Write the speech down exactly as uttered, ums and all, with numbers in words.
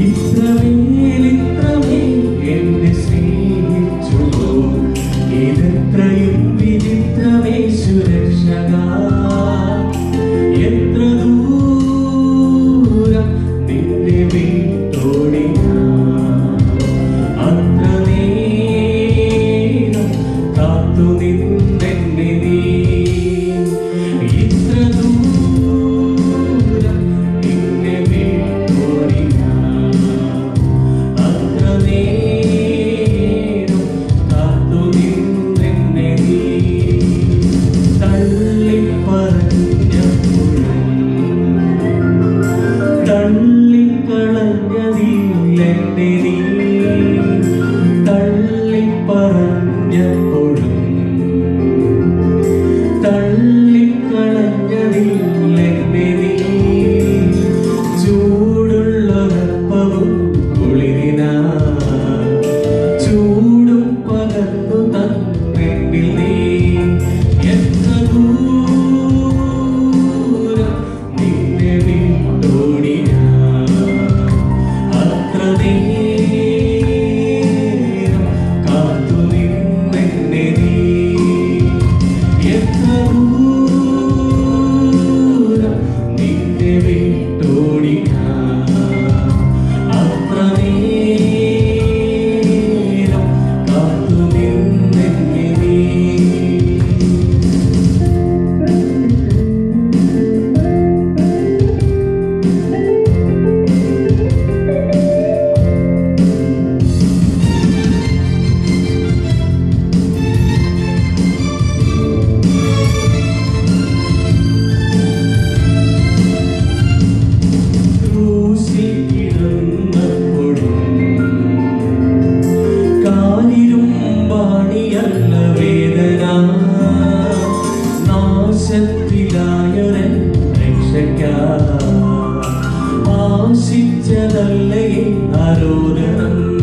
ഇത്രമേൽ ഇത്രമേൽ എന്നെ സ്നേഹിച്ചുവോ ഇതെത്രയും വിചിത്രമേ സുരക്ഷക എത്ര ദൂരം നിന്നെ വിട്ടോടി അത്ര നേരം കാത്തു നിന്നെന്നെ നീ ഇത്ര ദൂരം നിന്നെ വിട്ടോടി അത്ര നേരം കാത്തു നിന്നെന്നെ നീ തള്ളിപ്പറഞ്ഞപ്പോഴും തള്ളിക്കളഞ്ഞതില്ലെന്നെ നീ തള്ളിപ്പറഞ്ഞപ്പോഴും തള്ളിക്കളഞ്ഞതില്ലെന്നെ നീ ചൂടുള്ളൊരപ്പവും കുളിരിനാ ചൂടും പകർന്നു തന്നെന്നിൽ നീ എത്ര ദൂരം നിന്നെ വിട്ടോടി അത്ര നേരം കാത്തു നിന്നെന്നെ നീ എത്ര ദൂരം നിന്നെ വിട്ടോടി അത്ര നേരം കാത്തു നിന്നെന്നെ നീ ാണിയല്ല വേദന നാശത്തിലായൊരൻ രക്ഷയ്ക്കായി ആശിച്ചതല്ലേ ആരോധനം